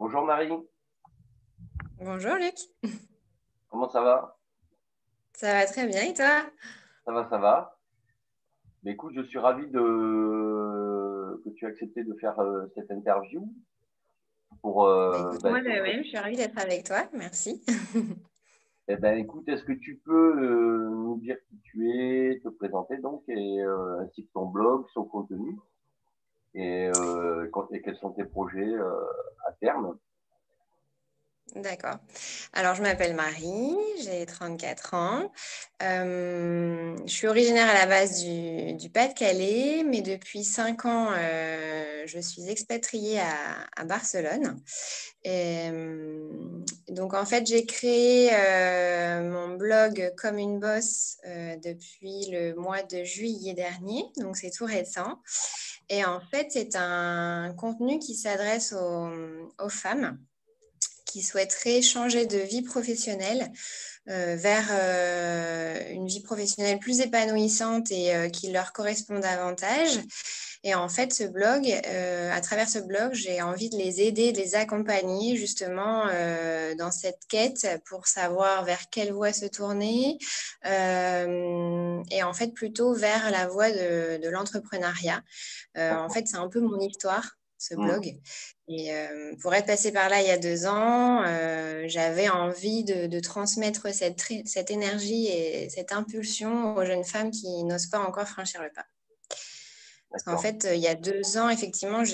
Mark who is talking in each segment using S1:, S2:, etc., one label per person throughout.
S1: Bonjour Marie,
S2: Bonjour Luc,
S1: comment ça va?
S2: ça va très bien et toi?
S1: Ça va, ça va. Mais écoute, je suis ravi que tu aies accepté de faire cette interview pour
S2: Bah écoute, moi de même, je suis ravie d'être avec toi, merci.
S1: eh ben écoute, est-ce que tu peux nous dire qui tu es, te présenter donc et ainsi que ton blog, son contenu et quels sont tes projets à terme?
S2: D'accord. Alors, je m'appelle Marie, j'ai 34 ans. Je suis originaire à la base du Pas-de-Calais, mais depuis 5 ans, je suis expatriée à Barcelone. Donc, en fait, j'ai créé mon blog Comme une bosse depuis le mois de juillet dernier, donc c'est tout récent. Et en fait, c'est un contenu qui s'adresse aux femmes qui souhaiteraient changer de vie professionnelle vers une vie professionnelle plus épanouissante et qui leur correspond davantage. Et en fait, à travers ce blog, j'ai envie de les aider, de les accompagner justement dans cette quête pour savoir vers quelle voie se tourner et en fait plutôt vers la voie de l'entrepreneuriat. En
S1: D'accord.
S2: fait, c'est un peu mon histoire, ce
S1: Hmm.
S2: blog. Et pour être passée par là il y a 2 ans, j'avais envie de transmettre cette énergie et cette impulsion aux jeunes femmes qui n'osent pas encore franchir le pas. Parce qu'en
S1: D'accord.
S2: fait, il y a 2 ans, effectivement,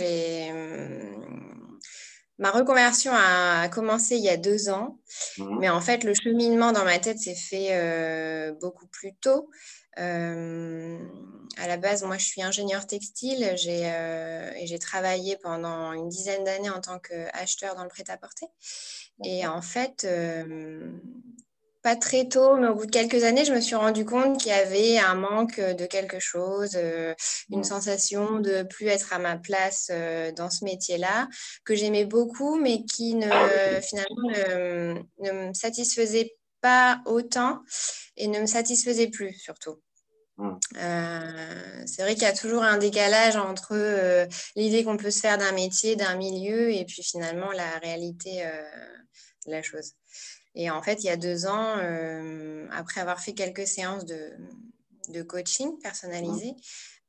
S2: ma reconversion a commencé il y a 2 ans.
S1: Hmm.
S2: Mais en fait, le cheminement dans ma tête s'est fait beaucoup plus tôt. Euh, à la base, moi, je suis ingénieure textile et j'ai travaillé pendant une dizaine d'années en tant qu'acheteur dans le prêt-à-porter. Et
S1: D'accord.
S2: en fait, pas très tôt, mais au bout de quelques années, je me suis rendu compte qu'il y avait un manque de quelque chose, une
S1: Hmm.
S2: sensation de plus être à ma place dans ce métier-là, que j'aimais beaucoup, mais qui finalement ne me satisfaisait pas autant et ne me satisfaisait plus surtout.
S1: Hmm.
S2: C'est vrai qu'il y a toujours un décalage entre l'idée qu'on peut se faire d'un métier, d'un milieu, et puis finalement la réalité de la chose. Et en fait, il y a 2 ans, après avoir fait quelques séances de coaching
S1: Hmm.
S2: personnalisé,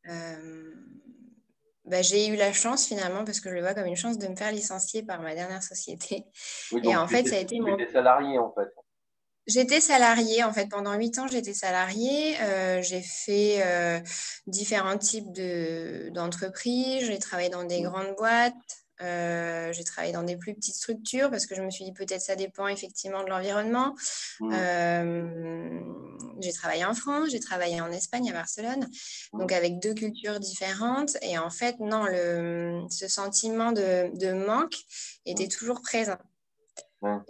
S2: bah, j'ai eu la chance finalement, parce que je le vois comme une chance, de me faire licencier par ma dernière société.
S1: Oui,
S2: Et
S1: donc
S2: en fait, ça a été
S1: tu
S2: mon...
S1: étais salarié en fait.
S2: J'étais salariée, en fait, pendant 8 ans, j'étais salariée. J'ai fait différents types d'entreprises. J'ai travaillé dans des
S1: Hmm.
S2: grandes boîtes. J'ai travaillé dans des plus petites structures parce que je me suis dit peut-être ça dépend effectivement de l'environnement.
S1: Hmm.
S2: Euh, j'ai travaillé en France, j'ai travaillé en Espagne, à Barcelone,
S1: Hmm.
S2: donc avec 2 cultures différentes. Et en fait, non, ce sentiment de manque
S1: Hmm.
S2: était toujours présent.
S1: Ouais.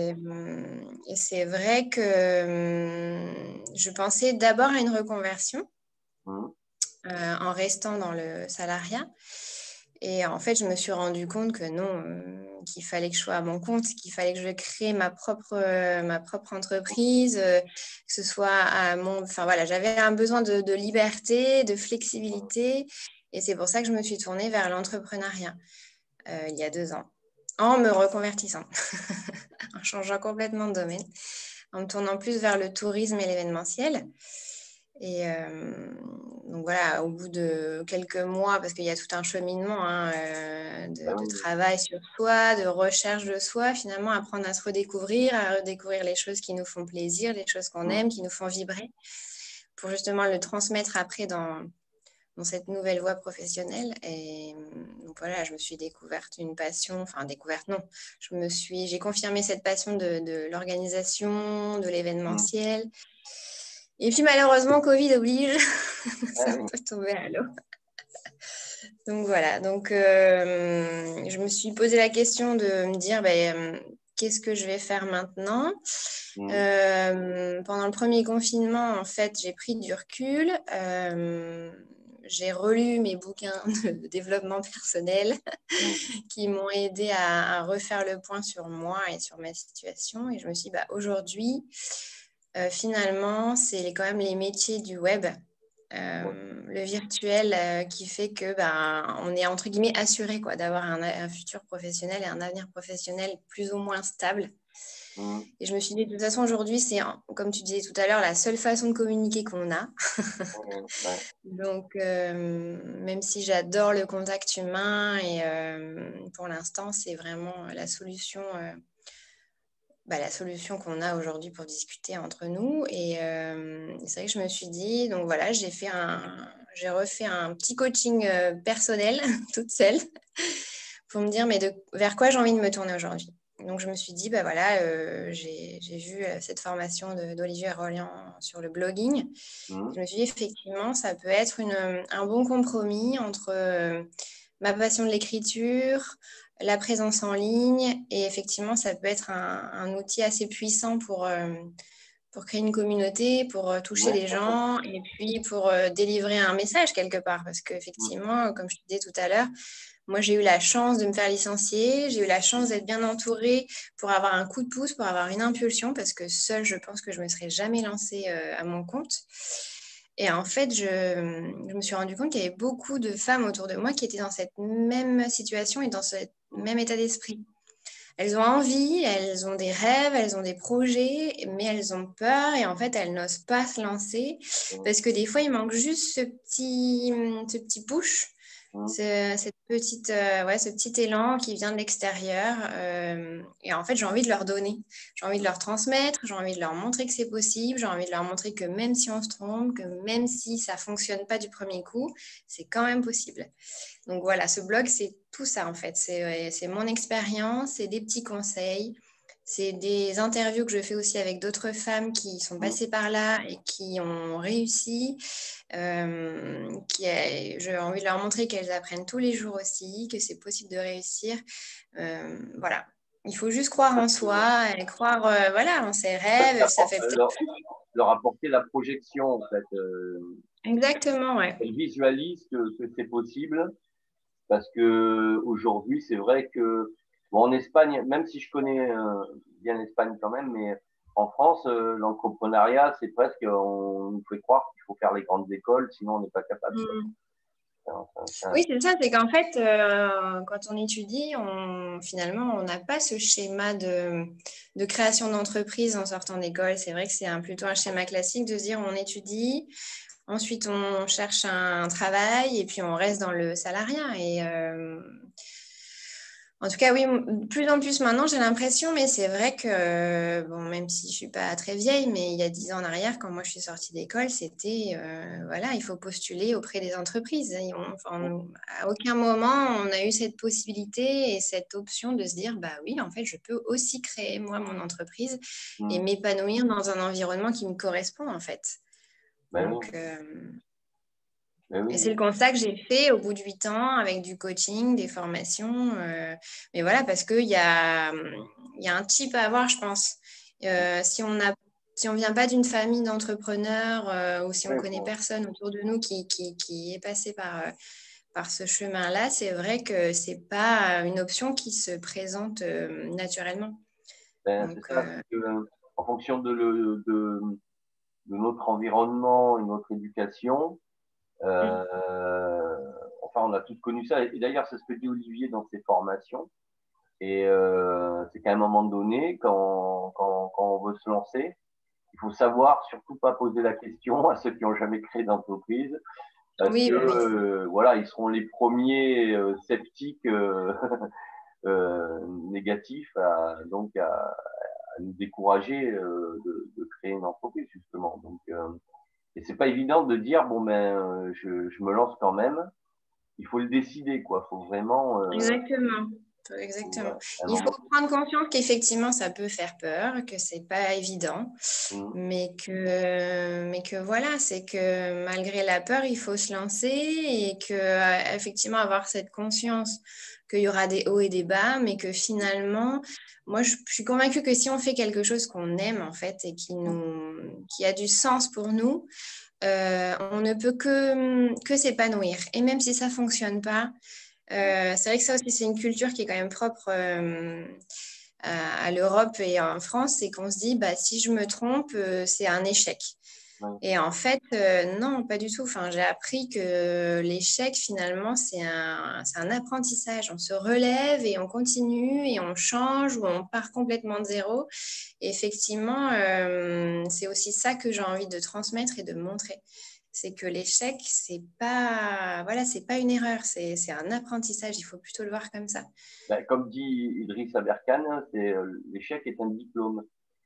S2: Et c'est vrai que je pensais d'abord à une reconversion
S1: Hmm.
S2: en restant dans le salariat. Et en fait, je me suis rendu compte que non, qu'il fallait que je sois à mon compte, qu'il fallait que je crée ma propre entreprise, que ce soit Enfin voilà, j'avais un besoin de liberté, de flexibilité. Et c'est pour ça que je me suis tournée vers l'entrepreneuriat il y a 2 ans, en me reconvertissant, en changeant complètement de domaine, en me tournant plus vers le tourisme et l'événementiel. Et donc voilà, au bout de quelques mois, parce qu'il y a tout un cheminement hein,
S1: Ah
S2: de
S1: oui.
S2: travail sur soi, de recherche de soi, finalement apprendre à se redécouvrir, à redécouvrir les choses qui nous font plaisir, les choses qu'on
S1: Hmm.
S2: aime, qui nous font vibrer, pour justement le transmettre après dans cette nouvelle voie professionnelle. Et donc voilà, je me suis découverte une passion, enfin découverte non, j'ai confirmé cette passion de l'organisation, de
S1: Hmm.
S2: l'événementiel. Et puis malheureusement, Covid oblige, c'est
S1: Ah
S2: un
S1: oui.
S2: peu tombé à l'eau. Donc voilà, donc je me suis posé la question de me dire, qu'est-ce que je vais faire maintenant?
S1: Hmm.
S2: Pendant le premier confinement, en fait, j'ai pris du recul. J'ai relu mes bouquins de développement personnel
S1: Hmm.
S2: qui m'ont aidé à refaire le point sur moi et sur ma situation. Et je me suis dit, aujourd'hui, finalement, c'est quand même les métiers du web le virtuel qui fait que on est entre guillemets assuré quoi, d'avoir un futur professionnel et un avenir professionnel plus ou moins stable. Et je me suis dit, de toute façon, aujourd'hui, c'est, comme tu disais tout à l'heure, la seule façon de communiquer qu'on a.
S1: Ouais.
S2: Donc, même si j'adore le contact humain, et pour l'instant, c'est vraiment la solution qu'on a aujourd'hui pour discuter entre nous. Et c'est vrai que je me suis dit, donc voilà, j'ai refait un petit coaching personnel, toute seule, pour me dire, mais vers quoi j'ai envie de me tourner aujourd'hui. Donc, je me suis dit, j'ai vu cette formation d'Olivier Rolland sur le blogging. Je me suis dit, effectivement, ça peut être un bon compromis entre ma passion de l'écriture, la présence en ligne, et effectivement, ça peut être un outil assez puissant pour créer une communauté, pour toucher les gens, et puis pour délivrer un message quelque part. Parce qu'effectivement, comme je te disais tout à l'heure, moi, j'ai eu la chance de me faire licencier, j'ai eu la chance d'être bien entourée pour avoir un coup de pouce, pour avoir une impulsion, parce que seule, je pense que je ne me serais jamais lancée à mon compte. Et en fait, je me suis rendu compte qu'il y avait beaucoup de femmes autour de moi qui étaient dans cette même situation et dans ce même état d'esprit. Elles ont envie, elles ont des rêves, elles ont des projets, mais elles ont peur et en fait, elles n'osent pas se lancer parce que des fois, il manque juste ce petit push, ce petit élan qui vient de l'extérieur. Et en fait, j'ai envie de leur donner, j'ai envie de leur transmettre, j'ai envie de leur montrer que c'est possible, j'ai envie de leur montrer que même si on se trompe, que même si ça ne fonctionne pas du premier coup, c'est quand même possible. Donc voilà, ce blog, c'est tout ça en fait. C'est mon expérience, c'est des petits conseils, c'est des interviews que je fais aussi avec d'autres femmes qui sont passées par là et qui ont réussi. J'ai envie de leur montrer qu'elles apprennent tous les jours aussi, que c'est possible de réussir. Voilà. Il faut juste croire en soi et croire en ses rêves. Ça fait
S1: leur apporter la projection, en fait.
S2: Exactement, ouais.
S1: Elles visualisent que c'est possible. Parce que aujourd'hui, c'est vrai que en Espagne, même si je connais bien l'Espagne quand même, mais en France, l'entrepreneuriat, c'est presque, on nous fait croire qu'il faut faire les grandes écoles, sinon on n'est pas capable.
S2: Oui, c'est ça, c'est qu'en fait, quand on étudie, finalement, on n'a pas ce schéma de création d'entreprise en sortant d'école. C'est vrai que c'est plutôt un schéma classique de se dire on étudie, ensuite on cherche un travail et puis on reste dans le salariat. Et en tout cas, oui, de plus en plus maintenant, j'ai l'impression, mais c'est vrai que, même si je ne suis pas très vieille, mais il y a 10 ans en arrière, quand moi je suis sortie d'école, c'était, il faut postuler auprès des entreprises. À aucun moment, on a eu cette possibilité et cette option de se dire, bah oui, en fait, je peux aussi créer, moi, mon entreprise et m'épanouir dans un environnement qui me correspond, en fait. Donc, et c'est le constat que j'ai fait au bout de 8 ans avec du coaching, des formations. Mais voilà, parce qu'il y a un type à avoir, je pense. Si on vient pas d'une famille d'entrepreneurs ou si on connaît personne autour de nous qui est passé par ce chemin-là, c'est vrai que c'est pas une option qui se présente naturellement.
S1: C'est ça, en fonction de notre environnement et notre éducation, on a tous connu ça. Et d'ailleurs, c'est ce que dit Olivier dans ses formations. Et c'est qu'à un moment donné, quand on veut se lancer, il faut savoir surtout pas poser la question à ceux qui n'ont jamais créé d'entreprise, parce que ils seront les premiers sceptiques négatifs à nous décourager de créer une entreprise justement. Donc et c'est pas évident de dire je me lance quand même. Il faut le décider quoi. Faut vraiment.
S2: Exactement. Il faut prendre conscience qu'effectivement ça peut faire peur, que c'est pas évident, mais que voilà, c'est que malgré la peur, il faut se lancer et que effectivement avoir cette conscience qu'il y aura des hauts et des bas, mais que finalement, moi je suis convaincue que si on fait quelque chose qu'on aime en fait et qui a du sens pour nous, on ne peut que s'épanouir. Et même si ça fonctionne pas, c'est vrai que ça aussi, c'est une culture qui est quand même propre à l'Europe et en France, c'est qu'on se dit, si je me trompe, c'est un échec.
S1: Ouais.
S2: Et en fait, non, pas du tout. Enfin, j'ai appris que l'échec, finalement, c'est un apprentissage. On se relève et on continue et on change ou on part complètement de zéro. Et effectivement, c'est aussi ça que j'ai envie de transmettre et de montrer. C'est que l'échec, c'est pas une erreur, c'est un apprentissage. Il faut plutôt le voir comme ça.
S1: Ben, comme dit Idriss Aberkan, l'échec est un diplôme.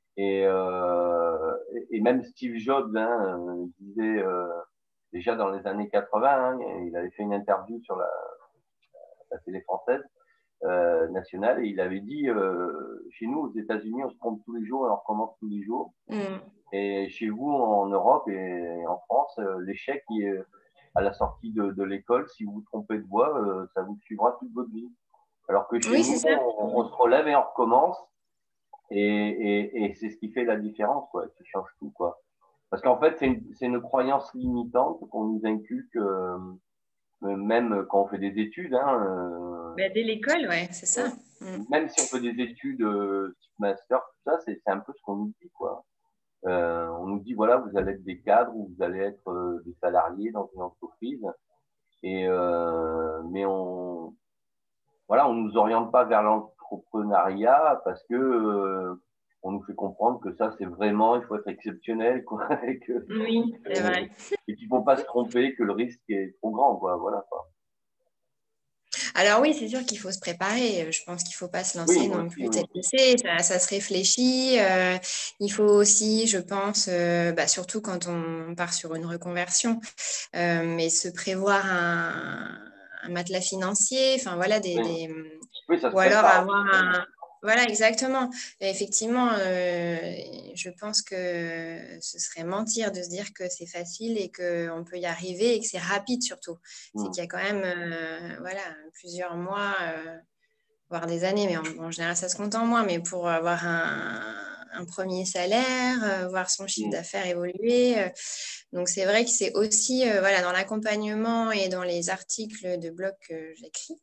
S1: Et même Steve Jobs disait déjà dans les années 80, il avait fait une interview sur la télé française nationale et il avait dit chez nous aux États-Unis, on se trompe tous les jours et on recommence tous les jours. Et chez vous en Europe et en France, l'échec à la sortie de l'école, si vous vous trompez de voie, ça vous suivra toute votre vie. Alors que chez
S2: Oui,
S1: nous,
S2: c'est ça.
S1: on se relève et on recommence. Et c'est ce qui fait la différence, quoi, qui change tout, quoi. Parce qu'en fait, c'est une croyance limitante qu'on nous inculque, même quand on fait des études,
S2: Bah, dès l'école, ouais, c'est ça.
S1: même si on fait des études type master, tout ça, c'est un peu ce qu'on nous dit, quoi. On nous dit, voilà, vous allez être des cadres ou vous allez être des salariés dans une entreprise. Mais voilà, on nous oriente pas vers l'entrepreneuriat parce que on nous fait comprendre que ça, c'est vraiment, il faut être exceptionnel, quoi,
S2: Oui, c'est vrai.
S1: et qu'il faut pas se tromper, que le risque est trop grand, quoi, voilà, quoi.
S2: Alors oui, c'est sûr qu'il faut se préparer. Je pense qu'il ne faut pas se
S1: Oui,
S2: lancer
S1: moi
S2: non
S1: aussi,
S2: plus
S1: oui.
S2: tête baissée. Ça se réfléchit. Il faut aussi, je pense, surtout quand on part sur une reconversion, mais se prévoir un matelas financier. Enfin voilà,
S1: Oui, oui, ça se
S2: ou alors
S1: prépare.
S2: avoir un. Voilà, exactement. Et effectivement, je pense que ce serait mentir de se dire que c'est facile et qu'on peut y arriver et que c'est rapide surtout. C'est qu'il y a quand même voilà, plusieurs mois, voire des années, mais en général, ça se compte en mois, mais pour avoir un premier salaire, voir son chiffre d'affaires évoluer. Donc, c'est vrai que c'est aussi, voilà, dans l'accompagnement et dans les articles de blog que j'écris,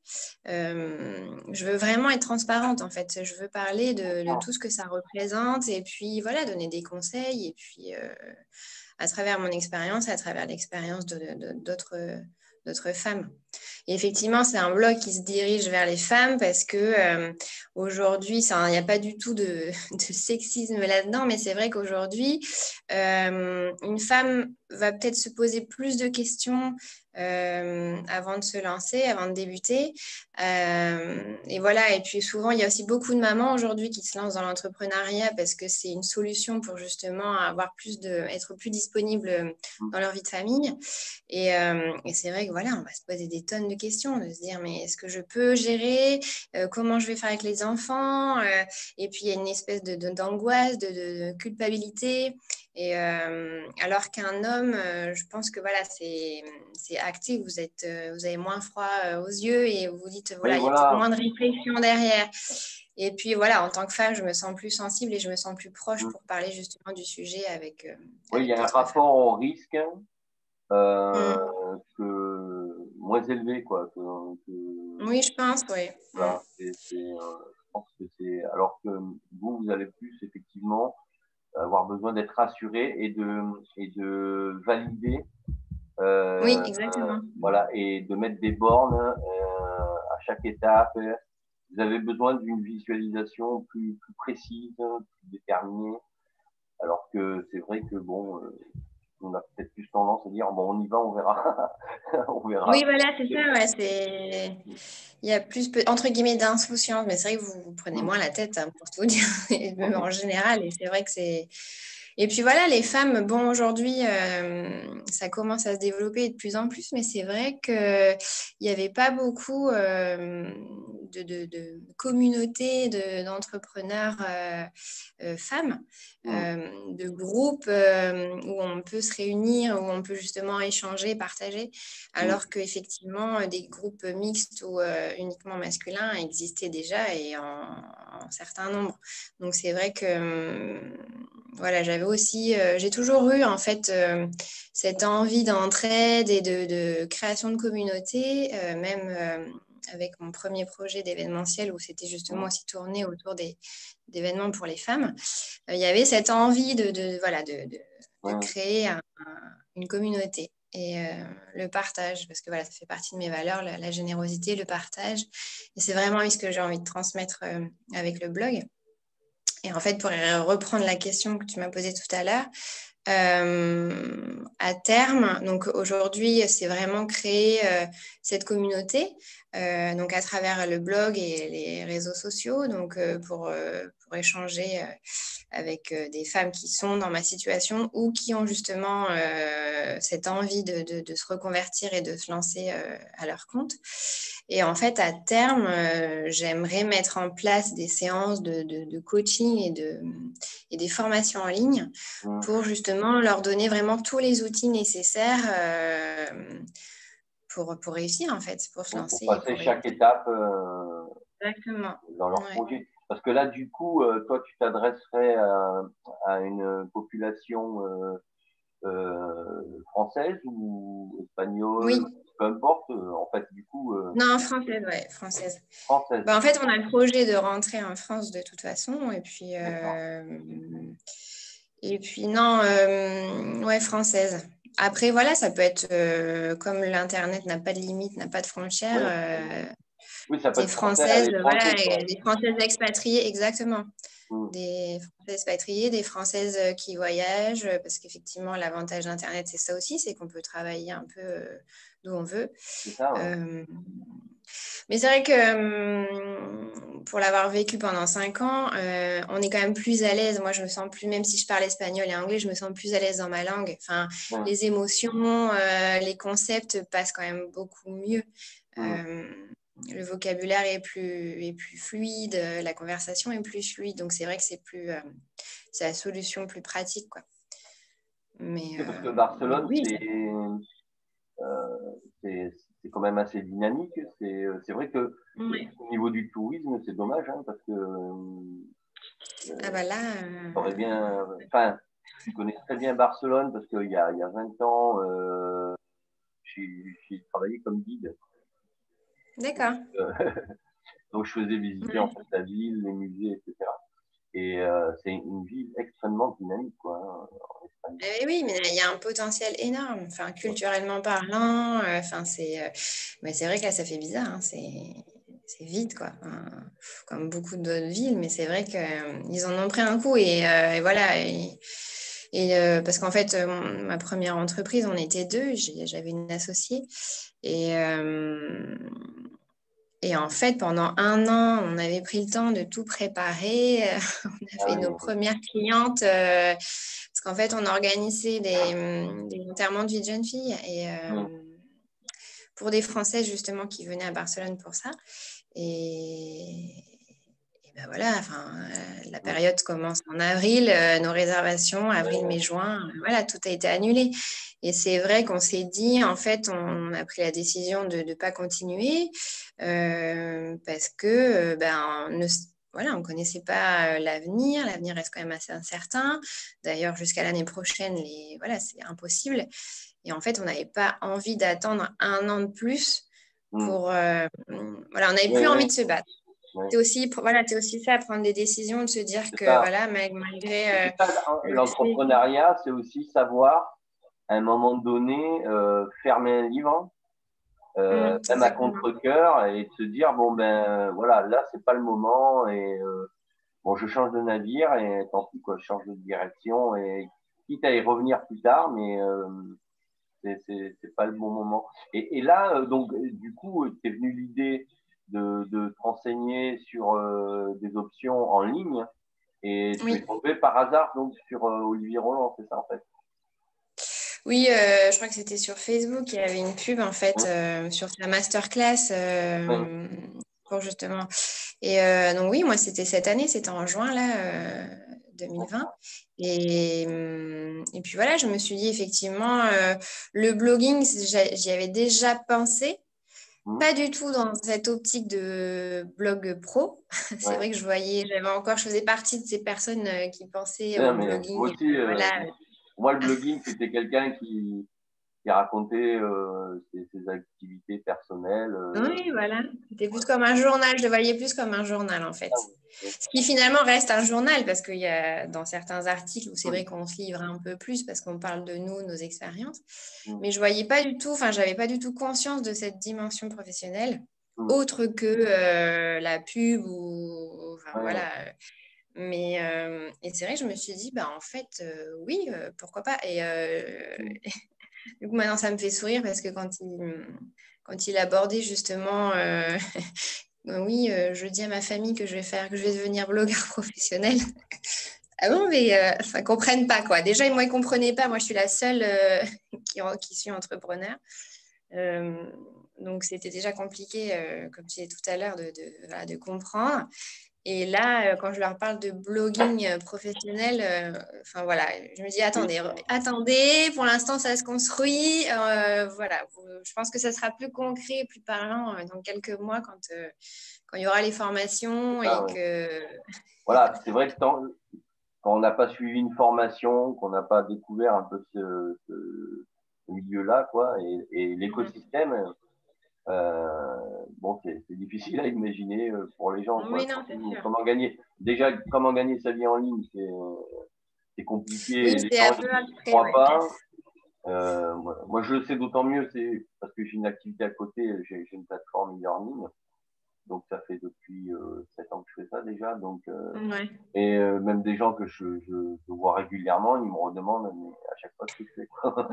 S2: je veux vraiment être transparente, en fait. Je veux parler de tout ce que ça représente et puis, voilà, donner des conseils et puis, à travers mon expérience, à travers l'expérience d'autres femmes. Et effectivement, c'est un blog qui se dirige vers les femmes parce que aujourd'hui, il n'y a pas du tout de sexisme là-dedans, mais c'est vrai qu'aujourd'hui, une femme va peut-être se poser plus de questions avant de se lancer, avant de débuter. Et voilà, et puis souvent, il y a aussi beaucoup de mamans aujourd'hui qui se lancent dans l'entrepreneuriat parce que c'est une solution pour justement être plus disponible dans leur vie de famille. Et c'est vrai que voilà, on va se poser des tonnes de questions, de se dire mais est-ce que je peux gérer, comment je vais faire avec les enfants, et puis il y a une espèce d'angoisse, de culpabilité. Et alors qu'un homme, je pense que voilà, c'est acté, vous avez moins froid aux yeux et vous dites
S1: Oui,
S2: voilà, il y a peut-être
S1: voilà.
S2: moins de réflexion derrière. Et puis voilà, en tant que femme, je me sens plus sensible et je me sens plus proche pour parler justement du sujet
S1: Oui, il y
S2: avec
S1: a un
S2: d'autres femmes.
S1: rapport au risque
S2: Mm.
S1: moins élevé, quoi.
S2: Oui, je pense, oui. Mm.
S1: Voilà, je pense que c'est. Alors que vous allez plus effectivement avoir besoin d'être rassuré et de valider,
S2: Oui, exactement.
S1: voilà, et de mettre des bornes à chaque étape. Vous avez besoin d'une visualisation plus précise, plus déterminée. Alors que c'est vrai que bon, on a peut-être plus tendance à dire bon, on y va, on verra, on verra.
S2: Oui, voilà, c'est ça, ouais, il y a plus, entre guillemets, d'insouciance, mais c'est vrai que vous prenez moins la tête hein, pour tout dire, et même en général, et c'est vrai que c'est. Et puis voilà, les femmes, bon, aujourd'hui, ça commence à se développer de plus en plus, mais c'est vrai qu'il n'y avait pas beaucoup de communautés d'entrepreneurs femmes, de groupes où on peut se réunir, où on peut justement échanger, partager, alors qu'effectivement, des groupes mixtes ou uniquement masculins existaient déjà et en certain nombre. Donc c'est vrai que voilà, j'avais aussi, j'ai toujours eu en fait cette envie d'entraide et de création de communauté, même avec mon premier projet d'événementiel où c'était justement aussi tourné autour d'événements pour les femmes. Il y avait cette envie voilà, de créer une communauté. Et le partage, parce que voilà, ça fait partie de mes valeurs, la générosité, le partage. Et c'est vraiment ce que j'ai envie de transmettre avec le blog. Et en fait, pour reprendre la question que tu m'as posée tout à l'heure, à terme, donc aujourd'hui, c'est vraiment créer cette communauté, donc à travers le blog et les réseaux sociaux, donc pour échanger avec des femmes qui sont dans ma situation ou qui ont justement cette envie de se reconvertir et de se lancer à leur compte. Et en fait, à terme, j'aimerais mettre en place des séances de coaching et des formations en ligne pour justement leur donner vraiment tous les outils nécessaires pour réussir, en fait, pour se lancer.
S1: Pour passer chaque étape
S2: Exactement.
S1: dans leur projet. Parce que là, du coup, toi, tu t'adresserais à une population française ou espagnole,
S2: Oui.
S1: peu importe, en fait, du coup.
S2: Non, française, ouais, française.
S1: Française.
S2: En fait, on a le projet de rentrer en France de toute façon, et puis non, ouais, française. Après, voilà, ça peut être comme l'Internet n'a pas de limite, n'a pas de frontières.
S1: Oui, ça peut
S2: Des
S1: être français à
S2: Françaises, voilà,
S1: l'étranger.
S2: des Françaises expatriées, exactement.
S1: Mm.
S2: Des Françaises expatriées, des Françaises qui voyagent, parce qu'effectivement, l'avantage d'Internet, c'est ça aussi, c'est qu'on peut travailler un peu d'où on veut.
S1: C'est ça, ouais.
S2: Mais c'est vrai que pour l'avoir vécu pendant 5 ans, on est quand même plus à l'aise. Moi, je me sens plus, même si je parle espagnol et anglais, je me sens plus à l'aise dans ma langue. Enfin, les émotions, les concepts passent quand même beaucoup mieux. Le vocabulaire est plus fluide, la conversation est plus fluide. Donc, c'est vrai que c'est la solution plus pratique, quoi. Mais,
S1: parce que Barcelone,
S2: oui.
S1: C'est quand même assez dynamique. C'est vrai que au niveau du tourisme, c'est dommage, hein, parce que
S2: Ah bah là,
S1: j'aurais bien. Enfin, je connais très bien Barcelone parce qu'il y a 20 ans, j'ai travaillé comme guide.
S2: d'accord.
S1: Donc, je faisais visiter en fait la ville, les musées, etc. Et c'est une ville extrêmement dynamique, quoi, hein, en Espagne.
S2: Oui, mais il y a un potentiel énorme, enfin, culturellement parlant. Mais c'est vrai que là, ça fait bizarre, hein, c'est vide, quoi. Enfin, comme beaucoup d'autres villes, mais c'est vrai qu'ils en ont pris un coup. Et voilà. Parce qu'en fait, ma première entreprise, on était deux, j'avais une associée. Et, et en fait, pendant 1 an, on avait pris le temps de tout préparer. On a fait nos premières clientes parce qu'en fait, on organisait des enterrements de vie de jeunes filles et pour des Françaises justement qui venaient à Barcelone pour ça. Et ben voilà, la période commence en avril, nos réservations, avril, mai, juin, voilà, tout a été annulé. Et c'est vrai qu'on s'est dit, en fait, on a pris la décision de ne pas continuer parce que voilà, on ne connaissait pas l'avenir. L'avenir reste quand même assez incertain. D'ailleurs, jusqu'à l'année prochaine, voilà, c'est impossible. Et en fait, on n'avait pas envie d'attendre 1 an de plus pour... voilà, on n'avait plus envie de se battre. C'est aussi, voilà, aussi ça, prendre des décisions, de se dire que voilà, malgré
S1: l'entrepreneuriat, c'est aussi savoir à un moment donné fermer un livre, même à contre-cœur, et de se dire bon ben voilà, là c'est pas le moment et bon je change de navire et tant pis quoi, je change de direction et quitte à y revenir plus tard, mais c'est pas le bon moment. Et là donc du coup t'es venu l'idée de te renseigner sur des options en ligne. Et tu es tombé par hasard donc sur Olivier Roland, c'est ça en fait?
S2: Oui, je crois que c'était sur Facebook. Il y avait une pub en fait sur sa masterclass pour justement. Et donc oui, moi c'était cette année, c'était en juin là, 2020. Et puis voilà, je me suis dit effectivement, le blogging, j'y avais déjà pensé. Pas du tout dans cette optique de blog pro. C'est vrai que je faisais partie de ces personnes qui pensaient au blogging.
S1: Moi aussi, moi le blogging, c'était quelqu'un qui racontait ses activités personnelles.
S2: Oui, voilà. C'était plus comme un journal. Je le voyais plus comme un journal, en fait.
S1: Ah oui.
S2: Ce qui finalement reste un journal, parce qu'il y a dans certains articles où c'est
S1: Mm,
S2: vrai qu'on se livre un peu plus parce qu'on parle de nous, nos expériences.
S1: mm,
S2: Mais je voyais pas du tout, enfin, j'avais pas du tout conscience de cette dimension professionnelle,
S1: mm.
S2: autre que la pub ou, enfin,
S1: Ouais, ouais.
S2: voilà. Mais et c'est vrai que je me suis dit, bah en fait, oui, pourquoi pas. Et
S1: Mm.
S2: du coup, maintenant, ça me fait sourire parce que quand il abordait justement, oui, je dis à ma famille que que je vais devenir blogueur professionnel. Ah bon, mais enfin, ils comprennent pas quoi. Déjà, moi, ils comprenaient pas. Moi, je suis la seule qui suis entrepreneur. Euh, donc, c'était déjà compliqué, comme tu disais tout à l'heure, voilà, de comprendre. Et là, quand je leur parle de blogging professionnel, enfin voilà, je me dis
S1: Oui,
S2: attendez, pour l'instant ça se construit. Voilà, je pense que ça sera plus concret, plus parlant dans quelques mois quand il y aura les formations
S1: c'est ça,
S2: et
S1: ouais.
S2: que.
S1: Voilà, c'est vrai que quand on n'a pas suivi une formation, qu'on n'a pas découvert un peu ce milieu-là, quoi, et l'écosystème, bon, c'est difficile à imaginer pour les gens, quoi.
S2: Oui, non, c'est
S1: Surtout,
S2: sûr.
S1: comment gagner sa vie en ligne, c'est
S2: Oui,
S1: compliqué. Les
S2: c'est
S1: gens,
S2: un peu
S1: ils
S2: abstrait,
S1: croient
S2: ouais.
S1: pas. Moi, je le sais d'autant mieux, c'est parce que j'ai une activité à côté, j'ai une plateforme e-learning, donc ça fait depuis 7 ans que je fais ça déjà, donc
S2: Ouais.
S1: et même des gens que je vois régulièrement, ils me redemandent mais à chaque fois ce que je fais, quoi.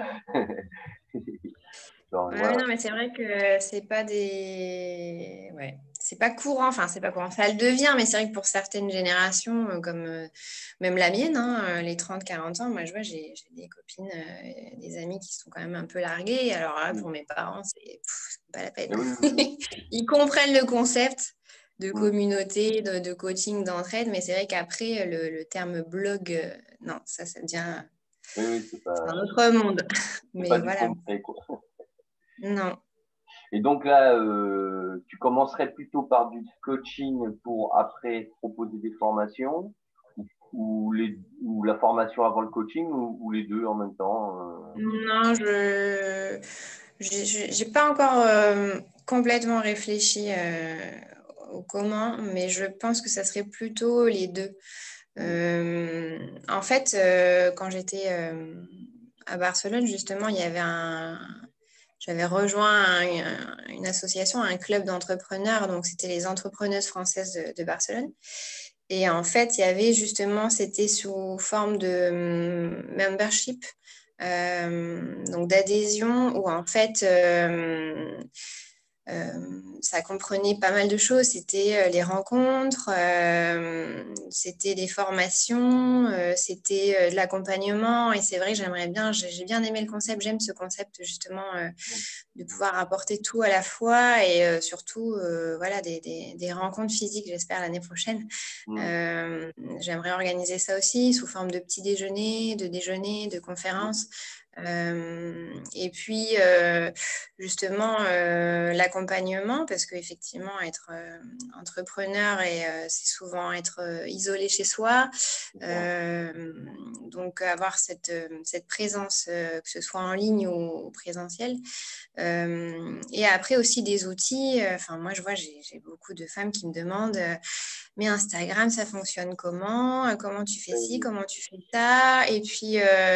S1: Donc,
S2: Ouais,
S1: voilà.
S2: non, mais c'est vrai que c'est pas des. Ouais, c'est pas courant, enfin, c'est pas courant. Ça le devient, mais c'est vrai que pour certaines générations, comme même la mienne, hein, les 30-40 ans, moi, je vois, j'ai des copines, des amis qui sont quand même un peu largués. Alors là, pour mes parents, c'est pas la peine.
S1: Et oui, oui, oui.
S2: Ils comprennent le concept de
S1: Mm.
S2: communauté, de coaching, d'entraide, mais c'est vrai qu'après, le terme blog, non, ça devient
S1: Oui, oui,
S2: c'est un autre monde.
S1: c'est pas
S2: Mais
S1: du
S2: voilà,
S1: concret, quoi.
S2: non.
S1: Et donc là, tu commencerais plutôt par du coaching pour après proposer des formations, ou la formation avant le coaching, ou les deux en même temps.
S2: Non, j'ai pas encore complètement réfléchi au comment, mais je pense que ça serait plutôt les deux.
S1: Mm.
S2: En fait, quand j'étais à Barcelone, justement, j'avais rejoint une association, un club d'entrepreneurs, donc c'était les entrepreneuses françaises de Barcelone. Et en fait, il y avait justement, c'était sous forme de membership, donc d'adhésion, où en fait, ça comprenait pas mal de choses. C'était les rencontres, c'était des formations, c'était de l'accompagnement. Et c'est vrai que j'aimerais bien, j'ai bien aimé le concept, j'aime ce concept justement de pouvoir apporter tout à la fois et surtout voilà, des rencontres physiques, j'espère, l'année prochaine.
S1: Mm.
S2: Euh, J'aimerais organiser ça aussi sous forme de petits déjeuners, de
S1: Mm.
S2: conférences. Et puis, justement, l'accompagnement, parce qu'effectivement, être entrepreneur, c'est souvent être isolé chez soi.
S1: C'est ça.
S2: Euh, donc, avoir cette présence, que ce soit en ligne ou présentiel. Et après aussi des outils. Enfin, moi, je vois, j'ai beaucoup de femmes qui me demandent, mais Instagram, ça fonctionne comment? Comment tu fais ci? Comment tu fais ça? Et puis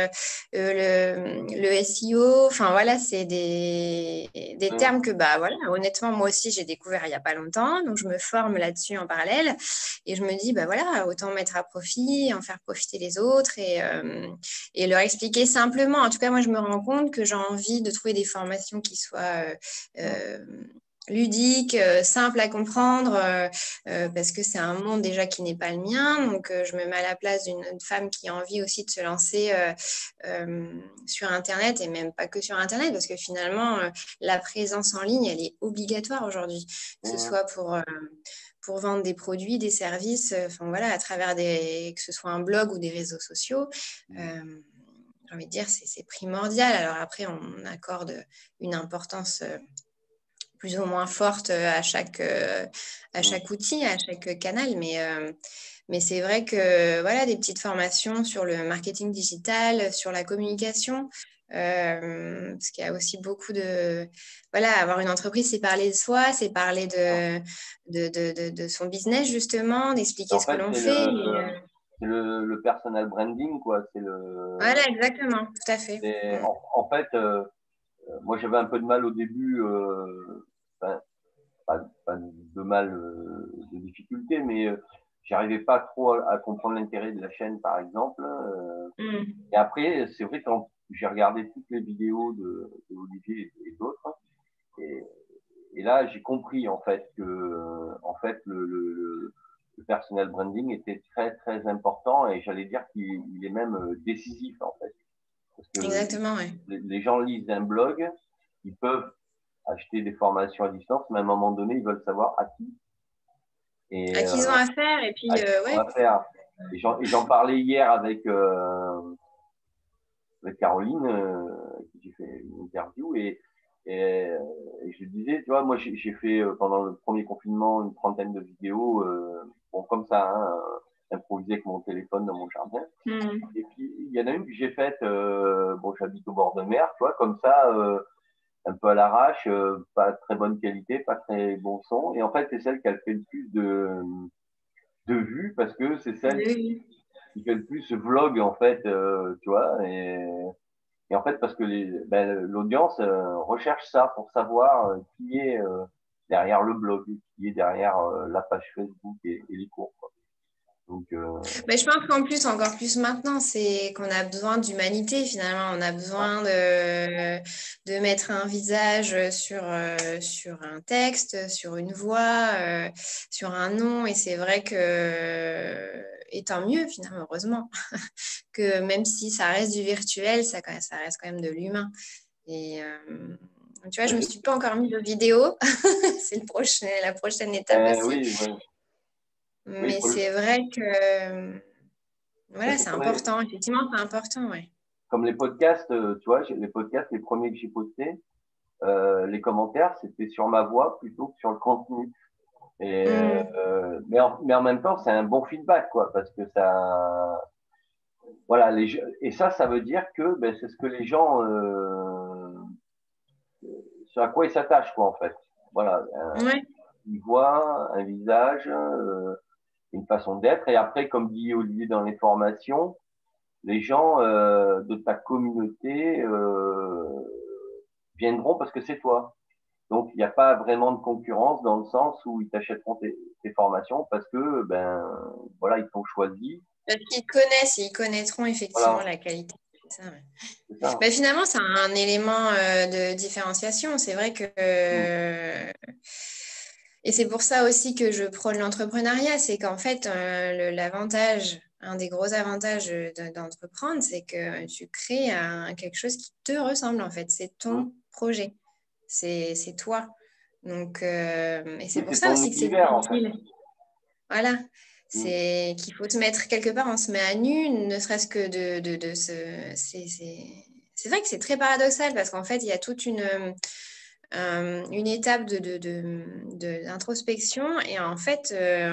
S2: le SEO. Enfin, voilà, c'est des
S1: Mm.
S2: termes que, bah voilà, honnêtement, moi aussi, j'ai découvert il n'y a pas longtemps. Donc, je me forme là-dessus en parallèle. Et je me dis, bah voilà, autant mettre à profit, en faire profiter les autres et leur expliquer simplement. En tout cas, moi, je me rends compte que j'ai envie de trouver des formations qui soient
S1: Mm.
S2: ludiques, simples à comprendre, parce que c'est un monde déjà qui n'est pas le mien. Donc, je me mets à la place d'une femme qui a envie aussi de se lancer sur Internet et même pas que sur Internet, parce que finalement, la présence en ligne, elle est obligatoire aujourd'hui, que ce
S1: Mm.
S2: soit pour vendre des produits, des services, enfin voilà, à travers que ce soit un blog ou des réseaux sociaux.
S1: Mm.
S2: J'ai envie de dire, c'est primordial. Alors après, on accorde une importance plus ou moins forte à
S1: Mm.
S2: chaque outil, à chaque canal, mais c'est vrai que voilà, des petites formations sur le marketing digital, sur la communication, Parce qu'il y a aussi beaucoup de... Voilà, avoir une entreprise, c'est parler de soi, c'est parler de son business, justement, d'expliquer
S1: En
S2: ce que
S1: fait,
S2: l'on
S1: c'est
S2: fait.
S1: le personal branding, quoi.
S2: Voilà, exactement, tout à fait.
S1: En fait, moi, j'avais un peu de mal au début, enfin, pas de mal, de difficulté, mais j'arrivais pas trop à comprendre l'intérêt de la chaîne, par exemple. Et après, c'est vrai, quand j'ai regardé toutes les vidéos de Olivier et d'autres, et, et là, j'ai compris en fait que en fait le personal branding était très très important et j'allais dire qu'il est même décisif en fait. Parce que
S2: Exactement, oui.
S1: les gens lisent un blog, ils peuvent acheter des formations à distance, mais à un moment donné, ils veulent savoir à qui
S2: À
S1: et
S2: qui ils ont affaire, et puis,
S1: à qui on
S2: ouais.
S1: va faire. Et j'en parlais hier avec Caroline, qui j'ai fait une interview, et je disais, tu vois, moi j'ai fait pendant le premier confinement une trentaine de vidéos, bon, comme ça, hein, improvisé avec mon téléphone dans mon jardin. Et puis il y en a une que j'ai faite, bon, j'habite au bord de mer, tu vois, comme ça, un peu à l'arrache, pas très bonne qualité, pas très bon son. Et en fait, c'est celle qui a fait le plus de vues parce que c'est celle
S2: Oui.
S1: qui fait le plus vlog, en fait, tu vois. Et en fait, parce que l'audience recherche ça pour savoir qui est derrière le blog, qui est derrière la page Facebook et les cours, quoi. Donc,
S2: Mais je pense qu'en plus, encore plus maintenant, c'est qu'on a besoin d'humanité finalement. On a
S1: ouais,
S2: besoin de mettre un visage sur un texte, sur une voix, sur un nom. Et c'est vrai que, et tant mieux finalement, heureusement, que même si ça reste du virtuel, ça reste quand même de l'humain. Et tu vois, je ne me suis pas encore mis de vidéo. C'est la prochaine étape aussi.
S1: oui, oui, oui,
S2: Mais c'est vrai que voilà,
S1: c'est
S2: c'est important. Effectivement, c'est important, ouais.
S1: comme les podcasts, tu vois, les podcasts, les premiers que j'ai postés, les commentaires, c'était sur ma voix plutôt que sur le contenu.
S2: Mm.
S1: Mais en même temps, c'est un bon feedback, quoi, parce que ça, voilà, et ça veut dire que ben, c'est ce que les gens, sur à quoi ils s'attachent, quoi, en fait. Voilà,
S2: Ouais.
S1: ils voient un visage, une façon d'être, et après, comme dit Olivier dans les formations, les gens de ta communauté viendront parce que c'est toi. Donc, il n'y a pas vraiment de concurrence dans le sens où ils t'achèteront tes formations parce que, ben, voilà, ils t'ont choisi.
S2: Parce qu'ils connaissent et ils connaîtront effectivement
S1: Voilà,
S2: la qualité. C'est ça, ouais.
S1: c'est ça.
S2: Ben, finalement, c'est un élément de différenciation. C'est vrai que...
S1: Mm.
S2: Et c'est pour ça aussi que je prône l'entrepreneuriat. C'est qu'en fait, l'avantage, un des gros avantages d'entreprendre, c'est que tu crées quelque chose qui te ressemble, en fait. C'est
S1: Mm.
S2: ton projet. C'est toi. Donc, et c'est
S1: Oui,
S2: pour
S1: c'est
S2: ça
S1: ton
S2: aussi que c'est
S1: univers, en fait.
S2: difficile. Voilà.
S1: Mm.
S2: C'est qu'il faut se mettre quelque part, on se met à nu, ne serait-ce que de se... C'est vrai que c'est très paradoxal parce qu'en fait, il y a toute une étape d'introspection et en fait,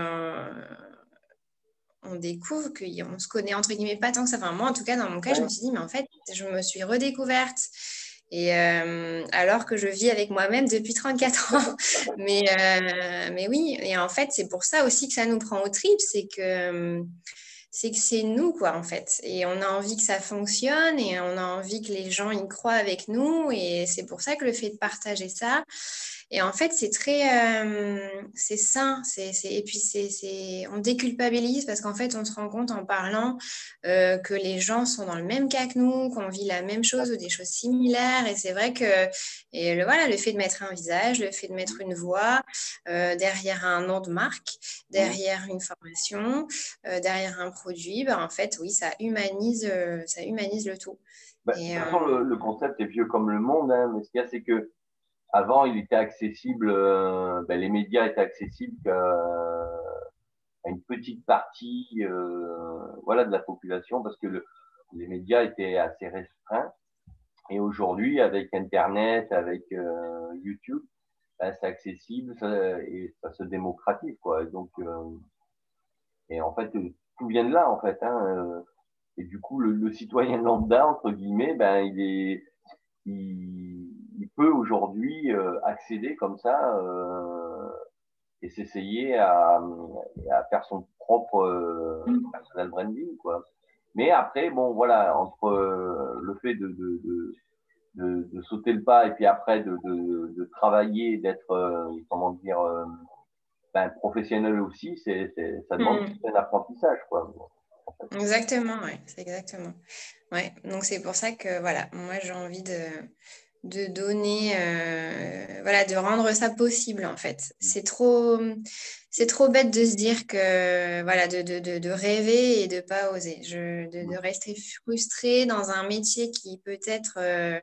S2: on découvre qu'on se connaît entre guillemets pas tant que ça. Enfin, moi, en tout cas, dans mon cas, je me
S1: Ouais.
S2: suis dit, mais en fait, je me suis redécouverte. Et alors que je vis avec moi-même depuis 34 ans. Mais oui, et en fait, c'est pour ça aussi que ça nous prend aux tripes, c'est que c'est nous, quoi, en fait. Et on a envie que ça fonctionne et on a envie que les gens y croient avec nous. Et c'est pour ça que le fait de partager ça, et en fait, c'est très, c'est sain. Et puis, on déculpabilise parce qu'en fait, on se rend compte en parlant que les gens sont dans le même cas que nous, qu'on vit la même chose ou des choses similaires. Et c'est vrai que voilà, le fait de mettre un visage, le fait de mettre une voix derrière un nom de marque,
S1: Mm.
S2: derrière une formation, derrière un produit, ben, en fait, oui, ça humanise le tout.
S1: Bah, de
S2: Et,
S1: toute façon, le concept est vieux comme le monde, hein, mais ce qu'il y a, c'est que avant, il était accessible, ben, les médias étaient accessibles à une petite partie, voilà, de la population, parce que les médias étaient assez restreints. Et aujourd'hui, avec Internet, avec YouTube, ben, c'est accessible et ça se démocratise, quoi. Et en fait, tout vient de là, en fait. Hein, et du coup, le citoyen lambda, entre guillemets, ben, il peut aujourd'hui accéder comme ça et s'essayer à faire son propre personal branding, quoi. Mais après, bon, voilà, entre le fait de sauter le pas et puis après de travailler, d'être, comment dire, professionnel aussi, ça demande
S2: Mm.
S1: un apprentissage, quoi.
S2: Exactement, ouais, c'est exactement. Ouais, donc c'est pour ça que voilà, moi j'ai envie de donner, voilà, de rendre ça possible en fait. C'est trop bête de se dire que, voilà, de rêver et de pas oser, de rester frustré dans un métier qui peut-être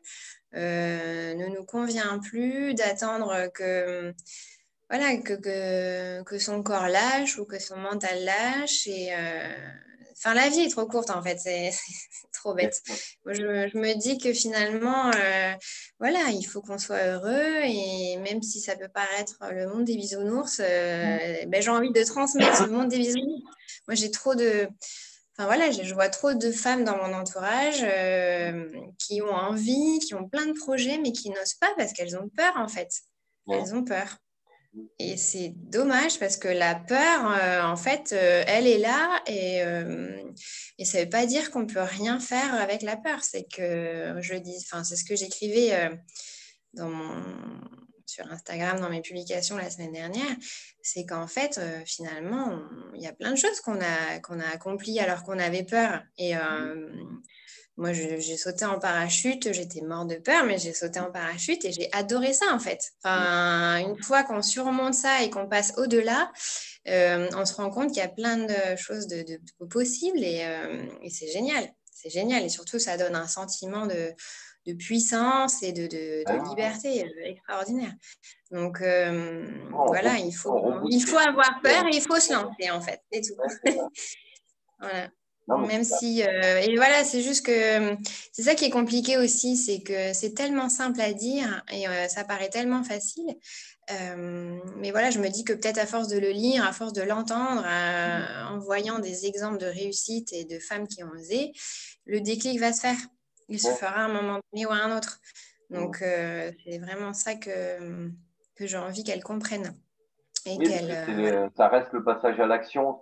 S2: ne nous convient plus, d'attendre que, voilà, que son corps lâche ou que son mental lâche et enfin, la vie est trop courte en fait, c'est trop bête. Moi, je me dis que finalement, voilà, il faut qu'on soit heureux et même si ça peut paraître le monde des bisounours, ben, j'ai envie de transmettre ce monde des bisounours. Moi, j'ai trop de... Enfin voilà, je vois trop de femmes dans mon entourage qui ont envie, qui ont plein de projets, mais qui n'osent pas parce qu'elles ont peur en fait.
S1: Ouais.
S2: Elles ont peur. Et c'est dommage parce que la peur, en fait, elle est là et ça ne veut pas dire qu'on ne peut rien faire avec la peur. C'est que je dis, enfin, c'est ce que j'écrivais dans sur Instagram, dans mes publications la semaine dernière, c'est qu'en fait, finalement, il y a plein de choses qu'on a accomplies alors qu'on avait peur. Et moi, j'ai sauté en parachute, j'étais morte de peur, mais j'ai sauté en parachute et j'ai adoré ça en fait. Enfin, une fois qu'on surmonte ça et qu'on passe au-delà, on se rend compte qu'il y a plein de choses de possibles et c'est génial. C'est génial et surtout, ça donne un sentiment de puissance et de liberté extraordinaire. Donc voilà, il faut avoir peur et il faut se lancer en fait, c'est tout.
S1: Ouais, c'est ça.
S2: Voilà.
S1: Non, mais
S2: Même
S1: c'est ça.
S2: si, et voilà, c'est juste que c'est ça qui est compliqué aussi, c'est que c'est tellement simple à dire et ça paraît tellement facile. Mais voilà, je me dis que peut-être à force de le lire, à force de l'entendre, en voyant des exemples de réussite et de femmes qui ont osé, le déclic va se faire. Il se
S1: Ouais.
S2: fera à un moment donné ou à un autre.
S1: Mm.
S2: Donc, c'est vraiment ça que j'ai envie qu'elles comprennent et
S1: Oui, parce
S2: qu'elles,
S1: que
S2: voilà.
S1: ça reste le passage à l'action,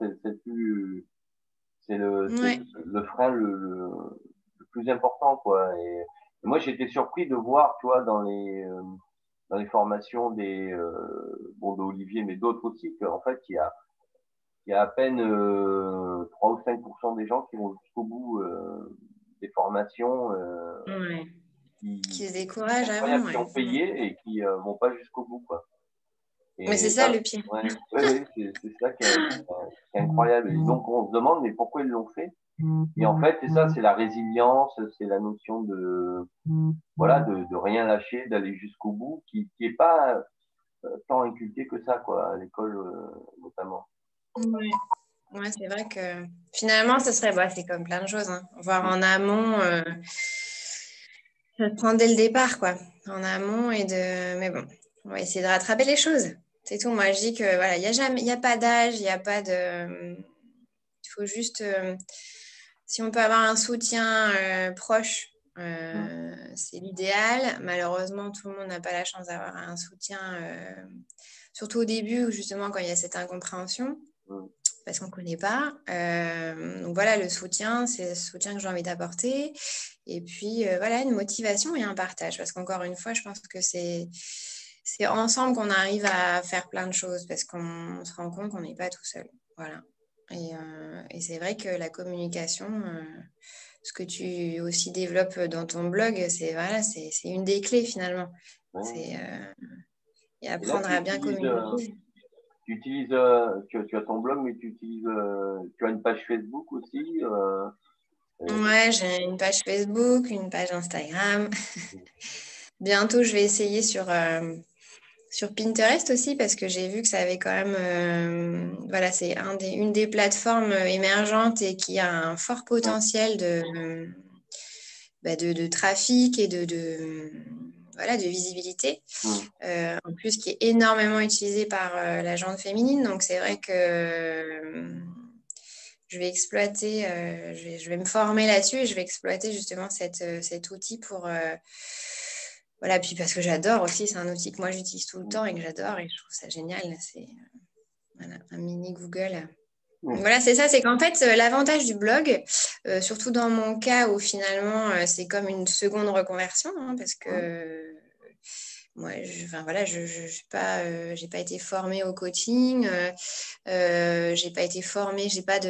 S1: c'est
S2: Ouais.
S1: le frein le plus important, quoi. Et moi, j'étais surpris de voir, tu vois, dans les formations bon, d'Olivier, mais d'autres aussi, qu'en fait, il y a à peine 3 ou 5% des gens qui vont jusqu'au bout des formations,
S2: Ouais. Qui se
S1: c'est
S2: découragent avant,
S1: incroyable, qui
S2: ouais.
S1: ont payé et qui vont pas jusqu'au bout, quoi.
S2: Mais c'est
S1: Et
S2: ça le pire.
S1: ouais, ouais, c'est ça qui est incroyable. Et donc, on se demande, mais pourquoi ils l'ont fait? Et en fait, c'est ça, c'est la résilience, c'est la notion voilà, de rien lâcher, d'aller jusqu'au bout, qui est pas tant inculqué que ça, quoi, à l'école, notamment.
S2: Ouais. Ouais, c'est vrai que finalement, ce serait, bah, c'est comme plein de choses, hein. Voir en amont, ça se prend dès le départ, quoi. En amont mais bon, on va essayer de rattraper les choses. C'est tout. Moi, je dis que voilà, il y a pas d'âge, il y a pas de. Il faut juste, si on peut avoir un soutien proche, c'est l'idéal. Malheureusement, tout le monde n'a pas la chance d'avoir un soutien, surtout au début, justement, quand il y a cette incompréhension parce qu'on ne connaît pas. Donc voilà, le soutien, c'est le soutien que j'ai envie d'apporter. Et puis voilà, une motivation et un partage. Parce qu'encore une fois, je pense que c'est ensemble qu'on arrive à faire plein de choses parce qu'on se rend compte qu'on n'est pas tout seul. Voilà. Et c'est vrai que la communication, ce que tu aussi développes dans ton blog, voilà, c'est une des clés finalement.
S1: Ouais.
S2: C'est et
S1: Et là,
S2: apprendre à bien communiquer.
S1: tu as ton blog, mais tu as une page Facebook aussi.
S2: Ouais, j'ai une page Facebook, une page Instagram. Bientôt, je vais essayer sur Pinterest aussi parce que j'ai vu que ça avait quand même, voilà, c'est une des plateformes émergentes et qui a un fort
S1: Ouais.
S2: potentiel de trafic et voilà, de visibilité.
S1: Mm.
S2: En plus, qui est énormément utilisé par la gente féminine. Donc, c'est vrai que je vais exploiter, je vais me former là-dessus et je vais exploiter justement cet outil pour... voilà, puis parce que j'adore aussi, c'est un outil que moi j'utilise tout le temps et que j'adore et je trouve ça génial. C'est voilà, un mini Google. Voilà, c'est ça, c'est qu'en fait, l'avantage du blog, surtout dans mon cas où finalement c'est comme une seconde reconversion, hein, parce que moi, enfin, voilà, je suis pas, j'ai pas été formée au coaching, j'ai pas été formée,